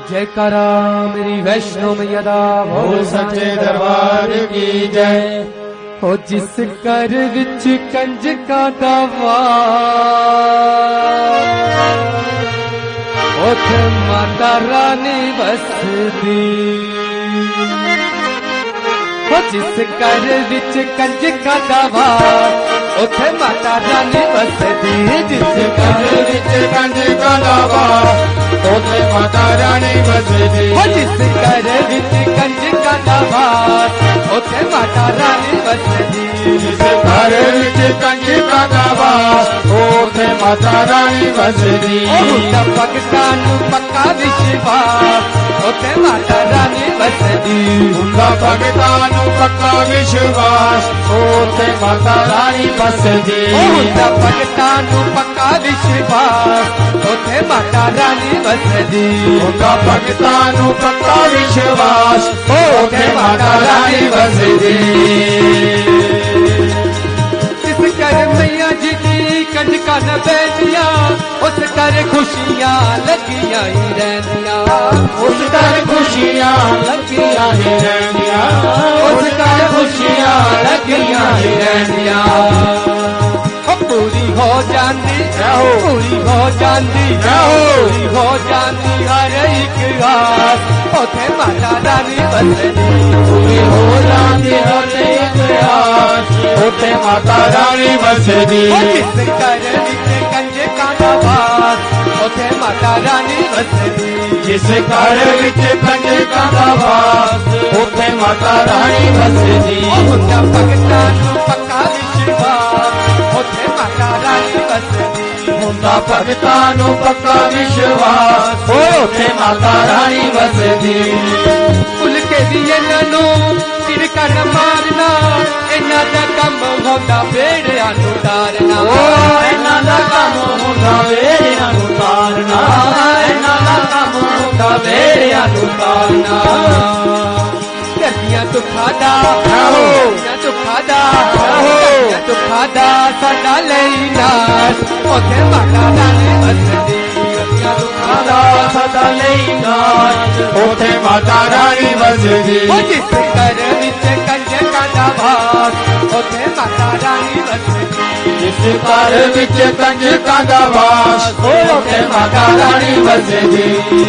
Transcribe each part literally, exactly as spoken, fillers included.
जयकारा मेरी वैष्णो मैया दा बोल सच्चे दरबार की जय। हो जिस घर विच कंजका दा वास ओथे माता रानी बसदी। हो जिस घर विच कंजका दा वास ओथे माता रानी बसदी। जिस घर विच कंजका दा वास ओथे माता रानी बसदी। हो जिस घर विच कंजका दा वास ओथे माता रानी बसदी। जिस घर विच कंजका दा वास ओथे माता रानी बसदी। हुंदा भगतां नूं पक्का विश्वास ओथे माता रानी बसदी। हुंदा भगतां नूं पक्का विश्वास ओथे माता रानी बसदी। हुंदा भगतां नूं पक्का विश्वास ओथे माता रानी बसदी। हुंदा भगतां नूं पक्का विश्वास ओथे माता रानी बसदी। जिस घर मैया जी दी कंजका न बैठियां उस घर खुशियां लगियां ही रहंदियां। उस घर खुशियां लगियां ही रहंदियां। उस घर खुशियां लगियां ही रहंदियां। पूरी हो जाती पूरी हो जाती पूरी हो जाती हर एक आस ओथे माता रानी बसदी। पूरी हो जाती हर एक आस ओथे माता रानी बसदी। जिस घर विच कंजका दा वास ओथे माता रानी बसदी। जिस घर विच कंजका दा वास ओथे माता रानी बसदी। हुंदा भगतां नूं पक्का विश्वास ओथे माता रानी बसदी। हुंदा भगतां नूं पक्का विश्वास ओथे माता रानी बसदी। भुल के भी इन्हां नूं झिड़का न मारना इन्हां दा कम होंदा बेड़ियां नूं तारना। इन्हां दा कम होंदा बेड़ियां नूं तारना। इन्हां दा कम होंदा बेड़ियां नूं तारना। गर्दियां दुखा दा गर्दियां दुखा दा गर्दियां दुखा दा सदा लई नास ओथे माता रानी बसदी। गर्दियां दुखा दा सदा लई नास ओथे माता रानी बसदी। जिस घर विच कंजका दा वास ओथे माता रानी बसदी। जिस घर विच कंजका दा वास ओथे माता रानी बसदी।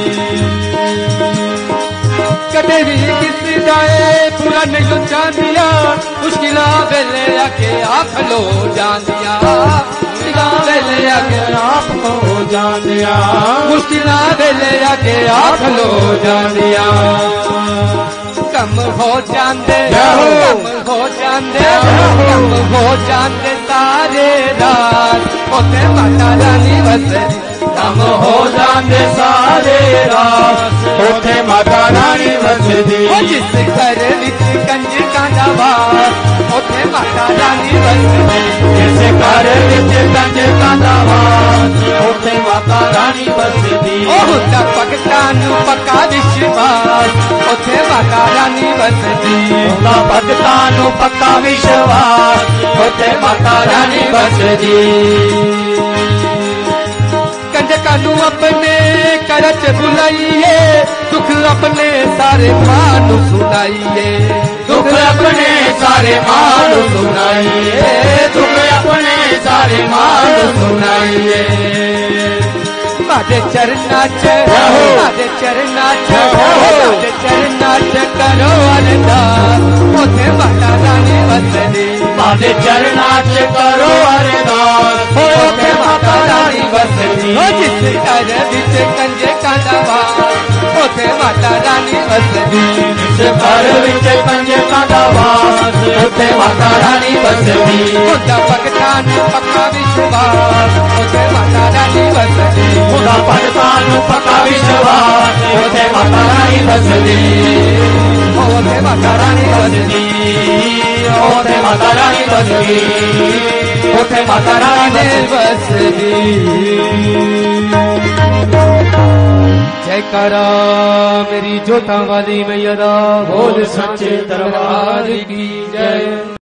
कदे भी किसी दाए पूरा नहीं चांदिया मुश्किलां वेले आके आप लो जांदिया। मुश्किलां वेले आके आप हो जांदिया। मुश्किलां वेले आके आप लो जांदिया। कम हो जांदे कम हो जांदे कम हो जांदे सारे रात ओथे माता रानी बसदी। कम हो जांदे सारे रात ओथे माता रानी बसदी। जिस घर विच कंजका दा वास ओथे माता रानी बसदी। जिस घर विच कंजका दा वास ओथे माता रानी बसदी। हुंदा भगतां नूं पक्का विश्वास ओथे माता रानी बसदी। हुंदा भगतां नूं पक्का विश्वास ओथे माता रानी बसदी। कंजका नूं अपने घर च बुलाइए दुख अपने सारे मां नूं सुनाइए। दुख अपने सारे मां नूं सुनाइए। दुख अपने सारे मां नूं सुनाइए। माते चरना च माते चरना च माते चरना च करो अरदास ओथे माता रानी बसदी। माते चरना च करो अरदास ओथे माता रानी बसदी। जिस घर विच कंजका दा वास ओथे माता रानी बसदी। जिस घर विच कंजका दा वास ओथे माता रानी बसदी। हुंदा भगतां नूं पक्का विश्वास ओथे माता रानी बसदी। हुंदा भगतां नूं पक्का विश्वास ओथे माता रानी बसदी। ओथे माता रानी बसदी। ओथे माता रानी बसदी। ओथे माता रानी बसदी। जयकारा मेरी जोता वाली मैया दा बोल सच्चे दरबार की जय।